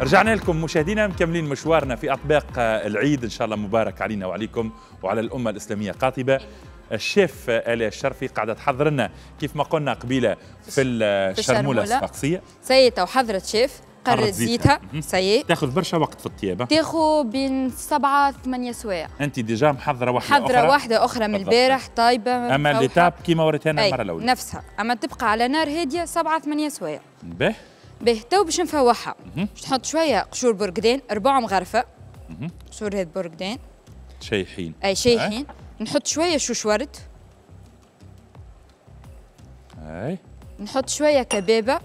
رجعنا لكم مشاهدينا مكملين مشوارنا في أطباق العيد إن شاء الله مبارك علينا وعليكم وعلى الأمة الإسلامية قاطبة. الشيف آلاء الشرفي قاعدة تحضر لنا كيف ما قلنا قبيلة في الشرمولة الصفاقسية. سيتها وحضرت شيف قرت زيتها سي تاخذ برشا وقت في الطيابة، تاخذ بين 7 8 سوايع. أنت ديجا محضرة واحدة أخرى من البارح طايبة، أما اللي تاب كيما وريتها المرة الأولى نفسها، أما تبقى على نار هادية 7 8 سوايع. به تو باش نفوحها، باش نحط شوية قشور برقدان، ربع مغرفة قشور هاد برقدان شايحين شايحين. نحط شوية شوش ورد، نحط شوية كبابة.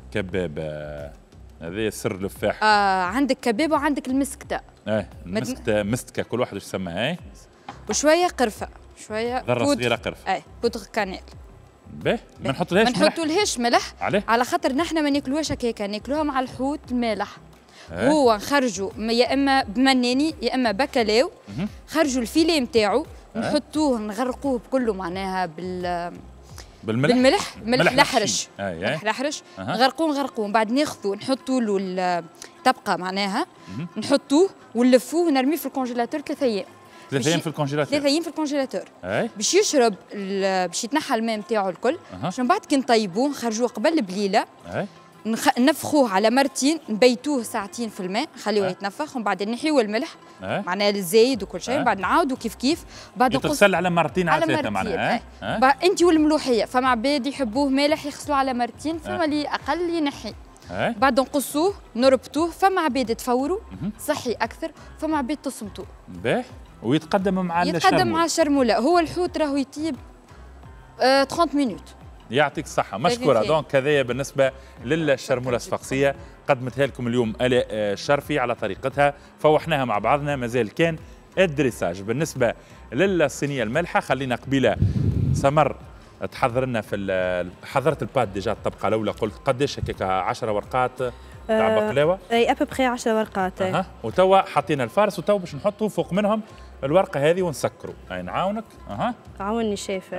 هذا سر الفاح. عندك كبابة وعندك المسكتة. المسكتة مستكة كل واحد وش يسمى. وشوية قرفة، شوية ذرة صغيرة قرفة. بودغ كانيل. باهي ما نحطولهاش ملح. على خاطر نحنا ما ناكلوهاش هكاكا، ناكلوها مع الحوت المالح. هو نخرجوا يا اما بمناني يا اما بكلاو. خرجوا الفيليه نتاعو نحطوه نغرقوه بكله معناها بالملح. ملح لحرش. ملح لحرش. نغرقوه بعد ناخذوا نحطوا له تبقى معناها نحطوه ونلفوه ونرميه في الكونجيلاتور 3 أيام. 3 أيام في الكونجيلاتور. 3 أيام في الكونجيلاتور. باش يشرب باش يتنحى الماء نتاعو الكل. من بعد كي نطيبوه نخرجوه قبل البليله. نفخوه على مرتين، نبيتوه ساعتين في الماء، نخليوه يتنفخ، ومن بعد نحيو الملح معناها الزايد وكل شيء، بعد نعاودوا كيف بعد تغسل على مرتين على 3 معناها. انت والملوحيه، فما عباد يحبوه مالح يغسلوه على مرتين، فما اللي اقل ينحي. بعد نقصوه نربطوه، فما عباد تفوروا صحي اكثر، فما عباد تصمتوه. باهي ويتقدم مع الشرموله. هو الحوت راهو يطيب 30 مينوت. يعطيك الصحة، مشكورة. دونك هذايا بالنسبة للشرمولة الصفاقسية قدمتها لكم اليوم آلاء الشرفي على طريقتها، فوحناها مع بعضنا. مازال كان الدريساج. بالنسبة للصينية المالحة خلينا قبيلة سمر تحضر لنا حضرت البات ديجا الطبقة الأولى، قلت قداش هكاك 10 ورقات تاع بقلاوة؟ اي ابوبخي 10 ورقات. وتوا حطينا الفارس وتوا باش نحطوا فوق منهم الورقة هذه ونسكروا. أي نعاونك. عاوني شيف.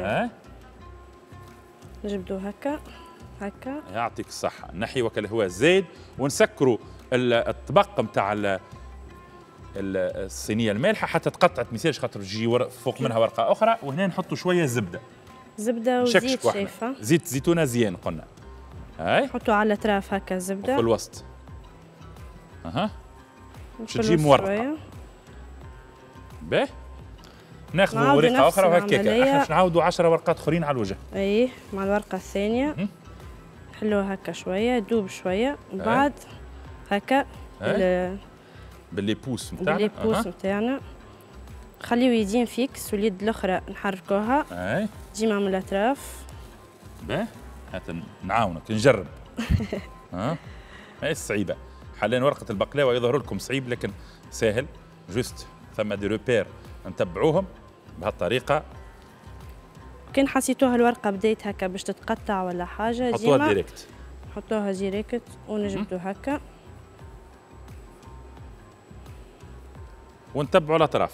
نجبدو هكا يعطيك الصحة. نحي الهواء الزايد ونسكروا الطبق نتاع الصينية المالحة حتى تقطعت ميساج خاطر تجي فوق منها ورقة أخرى. وهنا نحطوا شوية زبدة وزيت شيف. زيت زيتونة زيان قلنا. نحطوا على الأطراف هكا الزبدة وفي الوسط. باش تجي مورقة. باهي ناخذوا ورقة أخرى وهكاكا. احنا باش نعاودوا 10 ورقات أخرين على الوجه. مع الورقة الثانية نحلوها هكا شوية تذوب شوية، وبعد هكا بالليبوس نتاعنا. نخليو يدين فيكس واليد الأخرى نحركوها ديما من الأطراف. باهي هات نعاونك نجرب. هاي صعيبة حاليا. ورقة البقلاوة يظهر لكم صعيب لكن سهل. جوست ثم دي روبير نتبعوهم بهالطريقة. كان حسيتوها الورقة بديت هكا باش تتقطع ولا حاجة حطوها ديريكت. حطوها ديريكت ونجبدو هكا ونتبعوا الأطراف.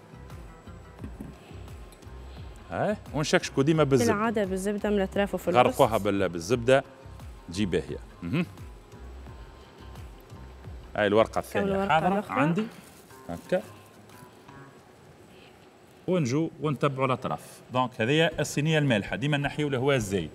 ونشكشكوا ديما بالزبدة. كالعادة بالزبدة من الأطراف وفي الوسط. غرقوها بالزبدة تجي باهية. هاي الورقة الثانية حاضرة عندي هكا. ونجو ونتبعوا الاطراف. دونك هذه الصينيه المالحه ديما نحيو الهواء الزايد.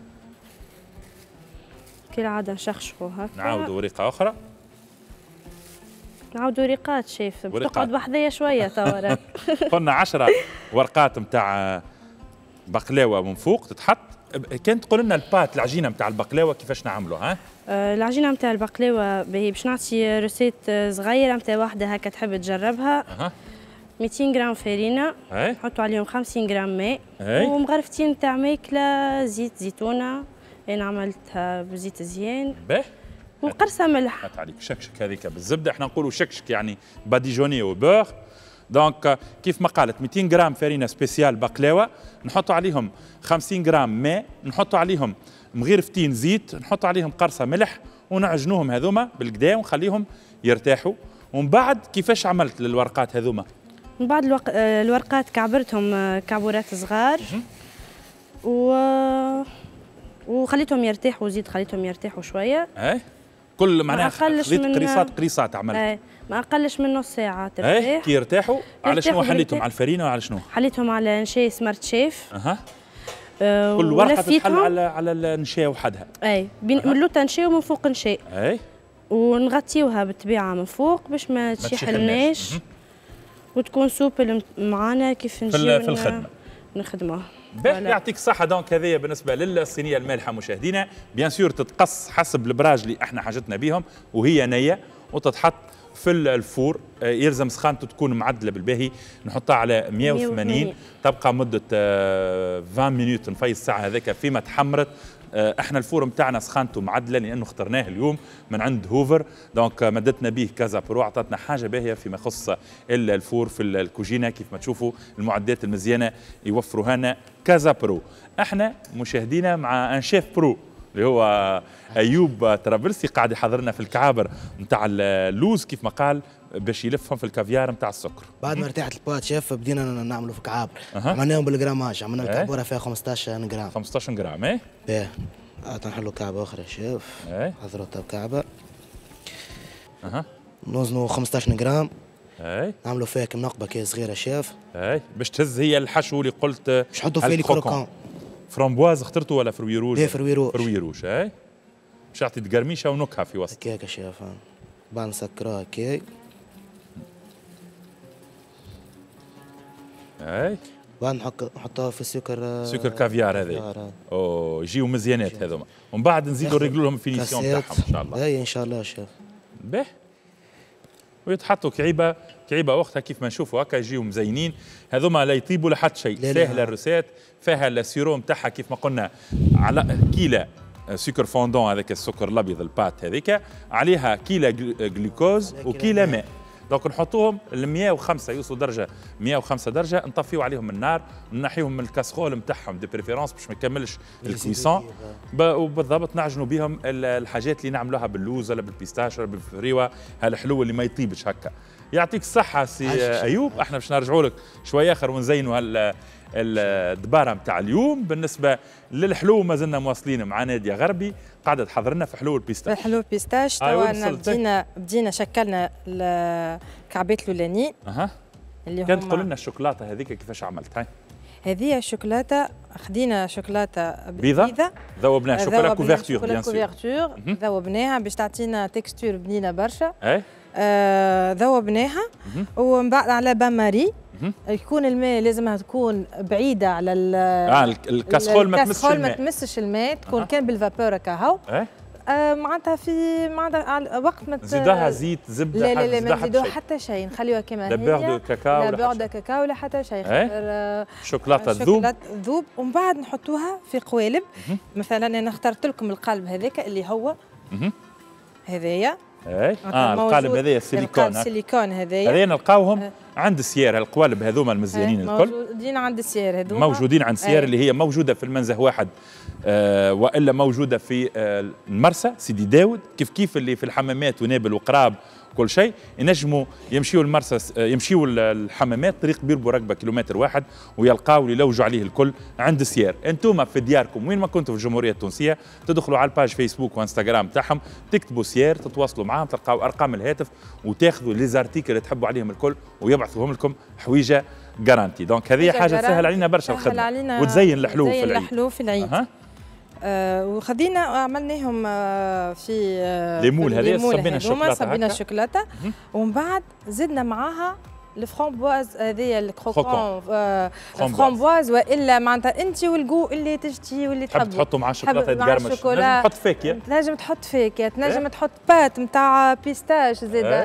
كالعاده نشخشخوا هكا. نعاودوا ورقه اخرى. نعاودوا ورقات شيف. تقعد بحذايا شويه توا. قلنا 10 ورقات نتاع بقلاوه من فوق تتحط. كانت تقول لنا البات العجينه نتاع البقلاوه كيفاش نعملوها؟ العجينه نتاع البقلاوه باش نعطي روسيت صغيره نتاع واحده هكا تحب تجربها. 200 غرام فرينة نحطوا عليهم 50 غرام ماء ومغرفتين تاع ماكلة زيت زيتونة. أنا عملتها بزيت زيان وقرصة ملح. عليك شكشك هذيك بالزبدة. احنا نقولوا شكشك يعني باديجوني وبور. دونك كيف ما قالت 200 غرام فرينة سبيسيال بقلاوة، نحطوا عليهم 50 غرام ماء، نحطوا عليهم مغرفتين زيت، نحطوا عليهم قرصة ملح ونعجنوهم هذوما بالكدا ونخليهم يرتاحوا. ومن بعد كيفاش عملت للورقات هذوما؟ من بعد الورقات كعبرتهم كعبورات صغار وخليتهم يرتاحوا. زيت خليتهم يرتاحوا شويه. كل معناها خليط قريصات عملت. ما اقلش من نص ساعه ترتاح. كي يرتاحوا. على شنو حليتهم؟ على الفرينه وعلى شنو؟ حليتهم على نشاء سمارت شيف. كل ورقه تتحل على النشاء وحدها. من اللوطه نشاء ومن فوق نشاء. ونغطيوها بالطبيعه من فوق باش ما تشيحلناش وتكون سوبل معانا كيف نجيو في الخدمه نخدموها. يعطيك الصحة. دونك هذايا بالنسبة للصينية المالحة مشاهدينا، بيان سور تتقص حسب البراج اللي احنا حاجتنا بيهم وهي نية وتتحط في الفور. يلزم سخانته تكون معدلة بالباهي، نحطها على 180 تبقى مدة 20 مينوت نفيص الساعة هذاك فيما تحمرت. احنا الفور نتاعنا سخانته معدله لانه اخترناه اليوم من عند هوفر، دونك مدتنا به كازا برو، عطاتنا حاجه باهيه فيما يخص الفور في الكوجينه. كيف ما تشوفوا المعدات المزيانه يوفروها لنا كازا برو. احنا مشاهدينا مع ان شيف برو اللي هو ايوب طرابلسي قاعد يحضرنا في الكعابر نتاع اللوز كيف ما قال باش يلفهم في الكافيار نتاع السكر. بعد ما ارتاحت البات شيف بدينا نعملوا في كعابر. عملناهم بالجراماج، عملنا الكعبوره فيها 15 جرام. 15 جرام باهي. نحلوا كعبه اخرى شيف. حضرتها بكعبه. نوزنوا 15 جرام. نعملوا فيها كم نقبه كي صغيره شيف. باش تهز هي الحشو اللي قلت باش نحطوا فيه لي كروكون. فرامبواز اخترته ولا فروي روج؟ لا فروي روج. فروي روج. باش يعطي تقرميشه ونكهه في وسط. هكاك شيف. بعد نسكروها هكاك. بعد نحطها في السكر. سكر كافيار هذا. يجيو مزيانات هذوما، ومن بعد نزيدوا نريقلوا لهم الفينيسيون تاعهم ان شاء الله. ان شاء الله شيف. باهي. ويتحطوا كعيبه وقتها كيف ما نشوفوا هكا يجيو مزينين. هذوما لا يطيبوا لحد شيء، سهله الروسيت، فيها السيروم تاعها كيف ما قلنا على كيلة سكر فوندون هذاك السكر الابيض البات هذيك، عليها كيلة جلوكوز وكيلة ماء. دونك نحطوهم ل 105 يوصلوا درجه 105 درجه، نطفيو عليهم النار ونحيهم من الكاسرول نتاعهم دي بريفيرونس باش ما يكملش الكويسون. وبالضبط نعجنوا بهم الحاجات اللي نعملوها باللوز ولا بالبيستاش ولا بالفريوه، هالحلو اللي ما يطيبش هكا. يعطيك الصحه سي ايوب. احنا باش نرجعوا لك شويه اخر ونزينوا الدباره نتاع اليوم. بالنسبه للحلو ما زلنا مواصلين مع ناديه غربي قاعده تحضر لنا في حلو البيستاش. حلو البيستاش توا بدينا شكلنا الكعبات الاولانيين. اللي كانت تقول لنا الشوكولاته هذيك كيفاش عملت؟ هذه الشوكولاته خدينا شوكولاته بيضه ذوبناها شوكولا كوفرتور بيان سور. ذوبناها باش تعطينا تكستور بنينه برشا. ذوبناها ومن بعد على بان ماري. يكون الماء لازمها تكون بعيده على الكاسرول ما تمسش الماء تكون كان بالفابور كهو. معناتها في معناتها وقت ما تزيدها زيت زبده. لا ما نزيدوها حتى شيء، نخليوها كما هي. لا بيغ دو كاكاو لا بيغ دو كاكاو ولا حتى شيء. شوكولاته تذوب ومن بعد نحطوها في قوالب. مثلا انا اخترت لكم القالب هذاك اللي هو هذايا. القالب هذايا السيليكون هذايا نلقاوهم عند سيار. القوالب هذوما المزيانين الكل موجودين عند سيار. هذوما موجودين عند سيار اللي هي موجوده في المنزه واحد والا موجوده في المرسى سيدي داود كيف اللي في الحمامات ونابل وقراب كل شيء. ينجموا يمشيوا المرسى يمشيوا الحمامات طريق بير بورقبه كيلومتر واحد ويلقاو اللي يلوجوا عليه الكل عند سيار. انتم في دياركم وين ما كنتوا في الجمهوريه التونسيه تدخلوا على الباج فيسبوك وانستغرام تاعهم تكتبوا سيار تتواصلوا معاهم تلقاو ارقام الهاتف وتاخذوا لي زارتيكل اللي تحبوا عليهم الكل ويبعثوهم لكم حويجه جارانتي. دونك هذه حاجه تسهل علينا برشا الخدمه وتزين الحلو في العيد. الحلو في العيد. وخدينا عملناهم في ليمول هذه صبينا الشوكولاته ومن بعد زدنا معاها الفرامبواز هذه الكروكون فرامبواز والا معناتها انت والجو اللي تشتي واللي تحب تحطوا مع الشوكولاته تقرمش. تنجم تحط فاكهه تنجم تحط فاكهه تنجم تحط بات نتاع بيستاش زاده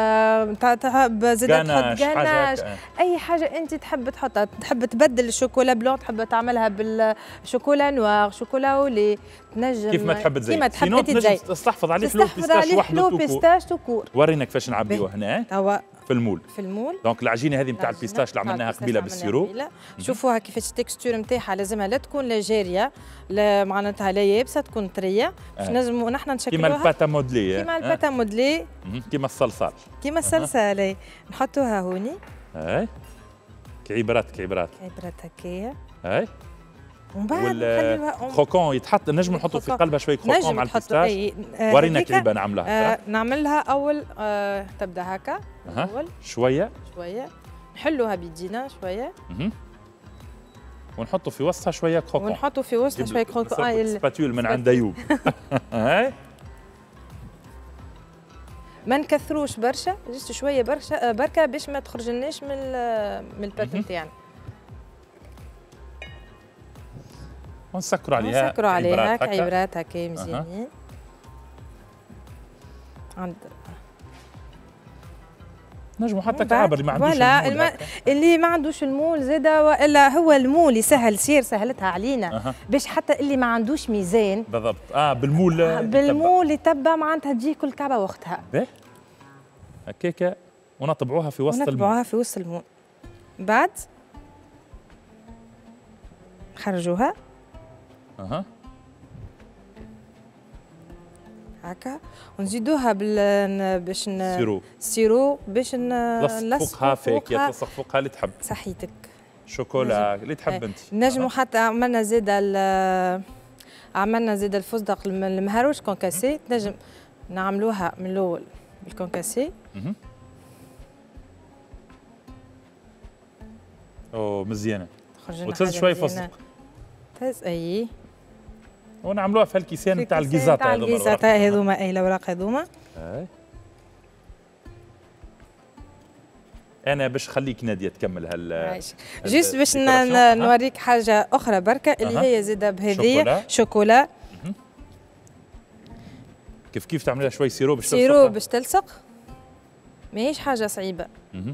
تحب زاده تحط جاناش اي حاجه انت تحب تحطها. تحب تبدل الشوكولا بلون تحب تعملها بالشوكولا نوار شوكولا اولي تنجم كيف ما تحب تزين. كيما تحب انت تزين تستحفظ عليه حلو بيستاش وحده بيستاش توكور. ورينا كيفاش نعبيوه هنا توا في المول. دونك العجينه هذه نتاع البيستاش اللي عملناها قبيله بالسيرو. شوفوها كيفاش التكستور نتاعها لازمها لا تكون لا جاريه لا معناتها لا يابسه تكون طريه باش نجموا نحن نشكلوها كيما الباتا مودلي. كيما الباتا مودلي كيما الصلصال. كيما الصلصال نحطوها هوني. كعبرات هكايا. ومن بعد نخليوها كروكون يتحط، نجم نحطوا في قلبها شويه كروكون مع البيستاش. ورينا كيف نعملها. نعملها اول تبدا هكا اول شويه نحلوها بيدينا شويه ونحطوا في وسطها شويه كروكون. ونحطوا في وسطها شويه كروكون. سباتول من عند ايوب. هاي ما نكثروش برشا، جست شويه بركه باش ما تخرجلناش من البات نتاعنا. ونسكروا عليها كعبرات هكا مزيانين. نجموا حتى كعابر اللي ما عندوش المول. اللي ما عندوش المول زاده، والا هو المول يسهل سير سهلتها علينا باش حتى اللي ما عندوش ميزان بالضبط. بالمول بالمول يتبع معناتها تجي كل كعبه وقتها. باهي هكاكا ونطبعوها في وسط المول. نطبعوها في وسط المول. بعد نخرجوها هكا ونزيدوها باش السيرو باش نلصقوها فيك يتلصق فوقها اللي تحب. صحيتك. شوكولا اللي تحب انت. نجموا حتى عملنا زيد الفستق المهروش كونكاسي، نجم نعملوها من الاول بالكونكاسي. اوه مزيانه. وتهز شويه فستق. تهز اي. ونعملوها في الكيسان نتاع الكيزاتا هذوما. الكيزاتا هذوما اي الاوراق هذوما. انا باش خليك ناديه تكمل جيست باش نوريك حاجه اخرى بركه اللي هي زاده بهذه شوكولا. كيف تعمليها شوي سيرو باش تلصق. ماهيش حاجه صعيبه.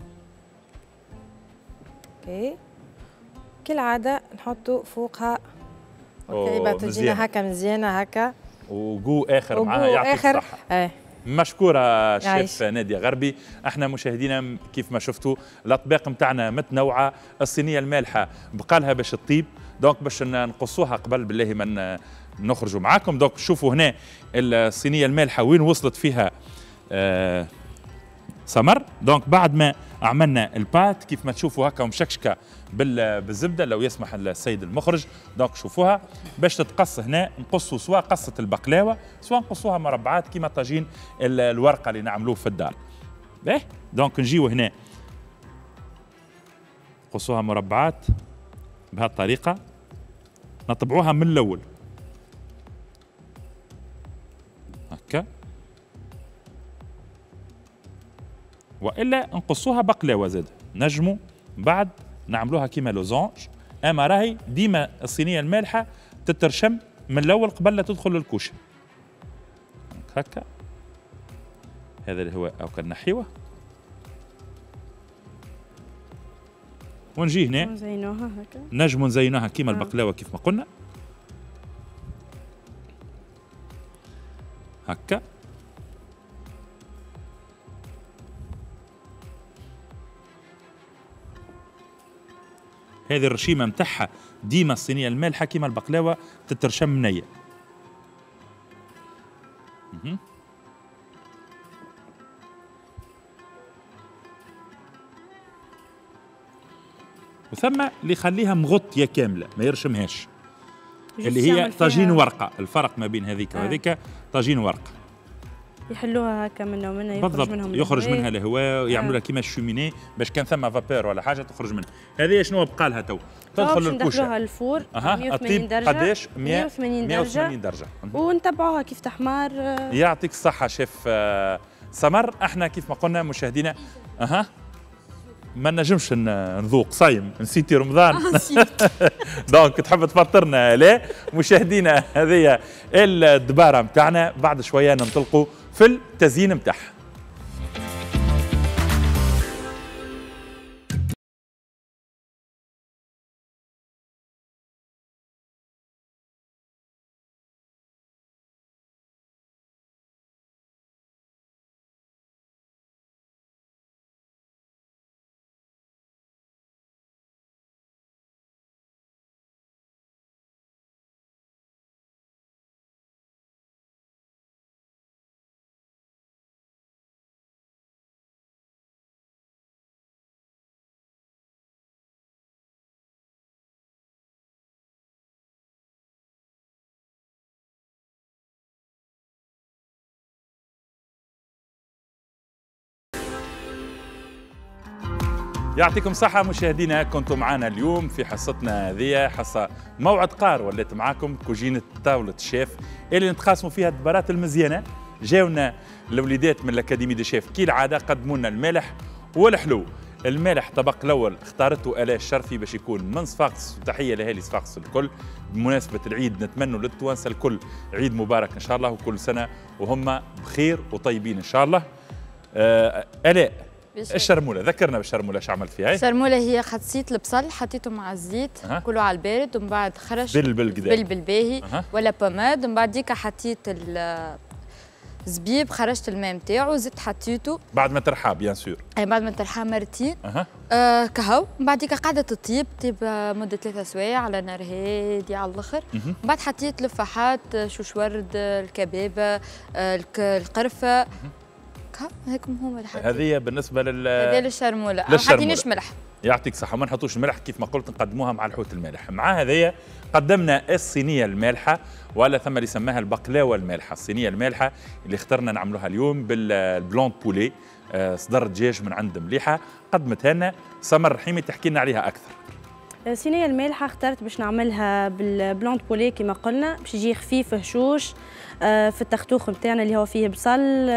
اوكي كالعاده نحطوا فوقها كعبه تجينا هكا مزيانه هكا. وقو اخر معاها يعطيك الصحه. مشكورة شيف نادية غربي. احنا مشاهدينا كيف ما شفتوا الاطباق نتاعنا متنوعة. الصينية المالحة بقالها باش تطيب، دونك باش نقصوها قبل بالله من نخرجوا معاكم. دونك شوفوا هنا الصينية المالحة وين وصلت فيها سمر. دونك بعد ما عملنا البات كيف ما تشوفوا هكا ومشكشكه بالزبده لو يسمح السيد المخرج. دونك شوفوها باش تتقص هنا نقصوا سواء قصه البقلاوه سواء نقصوها مربعات كيما طاجين الورقه اللي نعملوه في الدار. باهي دونك نجيو هنا نقصوها مربعات بهالطريقه، نطبعوها من الاول هكا، والا نقصوها بقلاوه زاد نجموا بعد نعملوها كيما لوزونج. اما راهي ديما الصينيه المالحه تترشم من الاول قبل لا تدخل الكوشه هكا. هذا اللي هو او كنحيوه ونجي هنا نزينوها هكا، نجموا نزينوها كيما البقلاوه كيف ما قلنا هكا. هذه الرشيمه متاعها ديما الصينيه المالحه كيما البقلاوه تترشم نيه. وثم اللي يخليها مغطيه كامله ما يرشمهاش، اللي هي طاجين ورقه. الفرق ما بين هذيك وهذيك طاجين ورقه. يحلوها هكا منها ومنها بالضبط، يخرج منها الهواء يعملوا لها كيما الشوميني باش كان ثم فابور ولا حاجه تخرج منها. هذه شنو بقى لها تو؟ تدخل للكوشه ندخلوها الفور 180 درجه. قداش؟ 180 درجه ونتبعوها كيف تحمار. يعطيك الصحه شيف سمر. احنا كيف ما قلنا مشاهدينا ما نجمش نذوق صايم، نسيتي رمضان. دونك تحب تفطرنا؟ لا مشاهدينا هذه الدباره نتاعنا، بعد شويه ننطلقوا في التزيين نتاعها. يعطيكم صحة مشاهدينا، كنتم معنا اليوم في حصتنا هذه، حصة موعد قار ولات معاكم كوجينة طاولة الشيف اللي نتقاسموا فيها الدبارات المزيانة. جاونا الوليدات من الأكاديمي دي شيف كالعادة، قدموا لنا المالح والحلو. المالح الطبق الأول اختارته آلاء الشرفي باش يكون من صفاقس، وتحية لأهالي صفاقس الكل بمناسبة العيد. نتمنى للتوانسة الكل عيد مبارك إن شاء الله، وكل سنة وهم بخير وطيبين إن شاء الله. آلاء، الشرموله ذكرنا بالشرموله ايش عملت فيها؟ الشرموله هي خصيت البصل حطيته مع الزيت كله على البارد، ومن بعد خرجت بلبل باهي ولا بوماد، ومن بعد ديك حطيت الزبيب، خرجت الماء نتاعو، زدت حطيته بعد ما ترحى بيان سور. اي بعد ما ترحى مرتين كهو. من بعد ديك قاعده تطيب مده 3 سوايع على نار هاديه على الاخر. من بعد حطيت لفاحات، شوش ورد، الكبابه، القرفه. هيكم هما هذه بالنسبه هذه للشرموله. ما حطيناش ملح. يعطيك صحه، ما نحطوش الملح كيف ما قلت، نقدموها مع الحوت المالح. مع هذه قدمنا الصينيه المالحه، ولا ثم اللي سماها البقلاوه المالحه. الصينيه المالحه اللي اخترنا نعملوها اليوم بالبلون بولي، صدر دجاج من عند مليحه، قدمتها لنا سمر رحيمي تحكي لنا عليها اكثر. الصينيه المالحه اخترت باش نعملها بالبلون بولي كما قلنا، باش يجي خفيف هشوش في التختوخ نتاعنا اللي هو فيه بصل،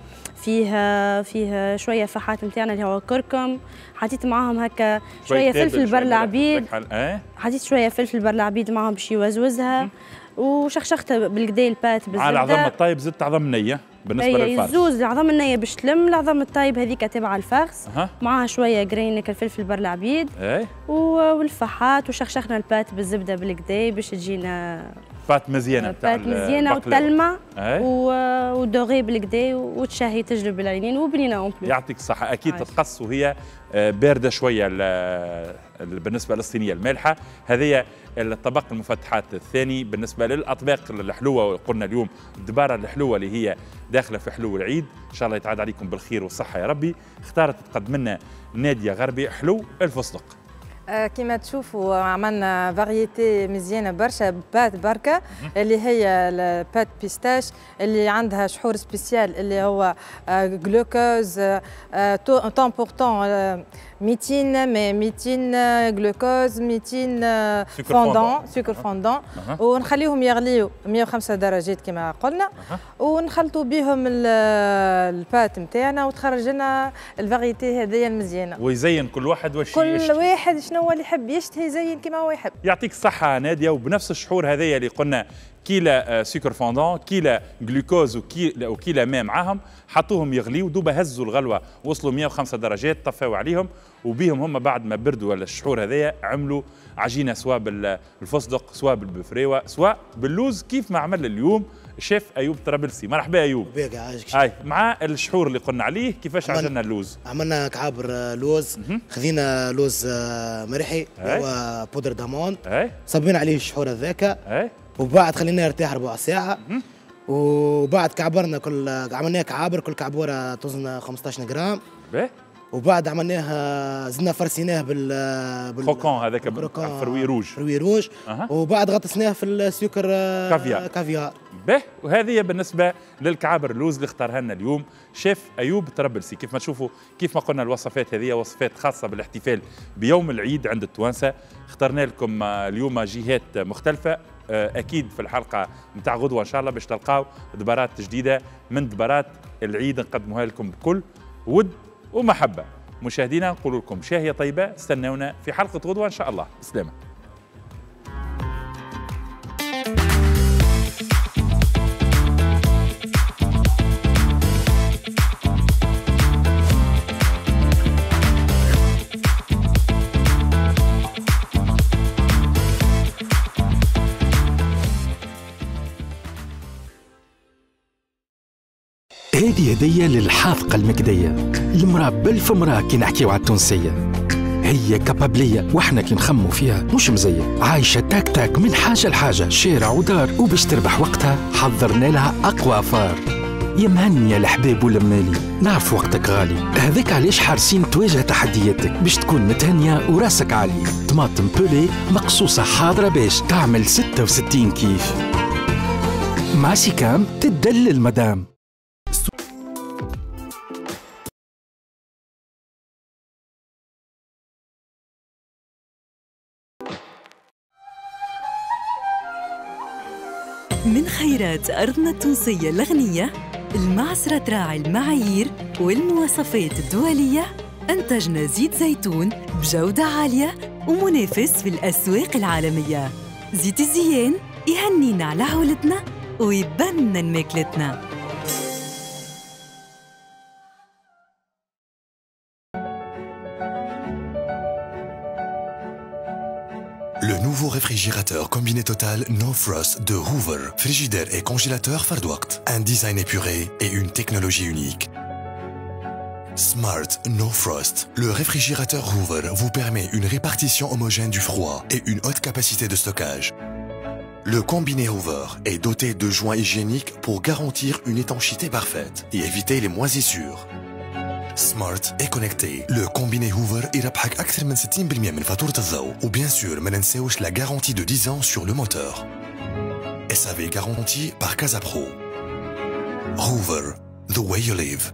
فيه شويه فحات نتاعنا اللي هو كركم، حطيت معاهم هكا شويه فلفل برلعبيد، حطيت شويه فلفل برلعبيد معاهم باش يوزوزها، وشخشختها بالكدا البات بالزبده. على عظم الطايب زدت عظم نيه بالنسبه للفرخ. يزوز العظم النيه باش تلم العظم الطايب هذيك تبع الفرخ، معاها شويه جرينك الفلفل برلعبيد والفحات، وشخشخنا البات بالزبده بالكدا باش تجينا بات مزيانه بات مزيانه وتلمع ودوغي بالكدا وتشهي تجلب بالعينين وبنينه اون بلوس. يعطيك الصحه. اكيد تتقص وهي بارده شويه بالنسبه للصينيه المالحه. هذه الطبق المفتحات الثاني بالنسبه للاطباق الحلوه. قلنا اليوم الدباره الحلوه اللي هي داخله في حلو العيد، ان شاء الله يتعاد عليكم بالخير والصحه يا ربي. اختارت تقدم لنا ناديه غربي حلو الفستق. كما تشوفوا عملنا فاريتي مزيانه برشا، بات بركه اللي هي البات بيستاش اللي عندها شحور سبيسيال اللي هو جلوكوز طون بورتون 200 جلوكوز 200 فوندون سكر فوندون، ونخليهم يغليوا 105 درجات كما قلنا، ونخلطوا بهم البات نتاعنا وتخرج لنا الفاريتي هذه المزيانه. ويزين كل واحد واش كل واحد شنو هو اللي يحب يشتهي يزين كما هو يحب. يعطيك الصحه ناديه. وبنفس الشحور هذيا اللي قلنا كيلا سكر فوندون، كيلا جلوكوز وكيلا ماء معاهم، حطوهم يغليوا دوبا، هزوا الغلوه وصلوا 105 درجات، طفاوا عليهم، وبيهم هم بعد ما بردوا ولا الشحور هذيا عملوا عجينه سواء بالفستق سواء بالبفريوه سواء باللوز كيف ما عمل اليوم الشيف ايوب طرابلسي. مرحبا ايوب. هاي مع الشحور اللي قلنا عليه كيفاش عملنا اللوز؟ عملنا كعابر لوز، خذينا لوز مرحي هو بودر دامون، صبينا عليه الشحور هذاك، وبعد خليناه يرتاح ربع ساعه، وبعد كعبرنا عملناه كعابر، كل كعبوره توزن 15 جرام، وبعد عملناها زدنا فرسيناه بالخوكون هذاك فروي روج، وبعد غطسناه في السكر كافيار. به. وهذه بالنسبه للكعابر اللوز اللي اختارها لنا اليوم شيف ايوب طرابلسي. كيف ما تشوفوا كيف ما قلنا الوصفات هذه وصفات خاصه بالاحتفال بيوم العيد عند التوانسه. اخترنا لكم اليوم جهات مختلفه، اكيد في الحلقه نتاع غدوه ان شاء الله باش تلقاو دبارات جديده من دبارات العيد نقدموها لكم بكل ود ومحبه. مشاهدينا نقول لكم شاهيه طيبه، استنونا في حلقه غدوه ان شاء الله. بسلامه. هذه هدية للحاذقة المكدية، المرأة بألف مرأة كي نحكيو على التونسية، هي كابابلية واحنا كي نخمو فيها مش مزية، عايشة تاك تاك من حاجة لحاجة، شارع ودار، وباش تربح وقتها حضرنا لها أقوى أفار. يا مهنية الحباب والمالي، نعرف وقتك غالي، هذاك علاش حارسين تواجه تحدياتك باش تكون متهنية وراسك عالي. طماطم بولي مقصوصة حاضرة باش تعمل 66 كيف. مع سيكام تدلل مدام. مميزات أرضنا التونسية الغنية، المعصرة تراعي المعايير والمواصفات الدولية، أنتجنا زيت زيتون بجودة عالية ومنافس في الأسواق العالمية. زيت الزيان يهنينا على عولتنا ويبنن ماكلتنا. Le nouveau réfrigérateur combiné total No Frost de Hoover, frigidaire et congélateur Fardwaqt, un design épuré et une technologie unique. Smart No Frost, le réfrigérateur Hoover vous permet une répartition homogène du froid et une haute capacité de stockage. Le combiné Hoover est doté de joints hygiéniques pour garantir une étanchéité parfaite et éviter les moisissures. Smart et connecté. Le combiné Hoover يربحك أكثر من 60% من فاتورة الضوء. Ou bien sûr, ما ننساوش la garantie de 10 ans sur le moteur. SAV garantie par Casapro. Hoover, the way you live.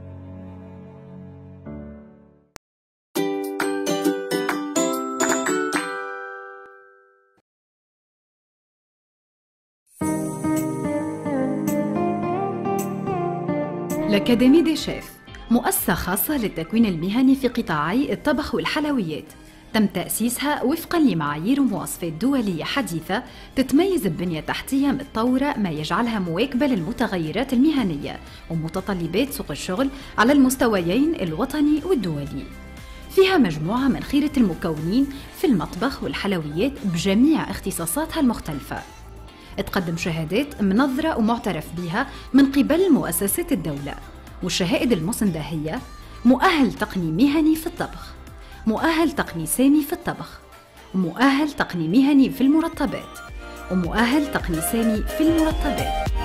l'Académie des chefs، مؤسسة خاصة للتكوين المهني في قطاعي الطبخ والحلويات. تم تأسيسها وفقاً لمعايير ومواصفات دولية حديثة تتميز ببنية تحتية متطورة، ما يجعلها مواكبة للمتغيرات المهنية ومتطلبات سوق الشغل على المستويين الوطني والدولي. فيها مجموعة من خيرة المكونين في المطبخ والحلويات بجميع اختصاصاتها المختلفة. تقدم شهادات منظرة ومعترف بها من قبل مؤسسات الدولة، والشهائد المسندة هي مؤهل تقني مهني في الطبخ، مؤهل تقني سامي في الطبخ، ومؤهل تقني مهني في المرطبات، ومؤهل تقني سامي في المرطبات.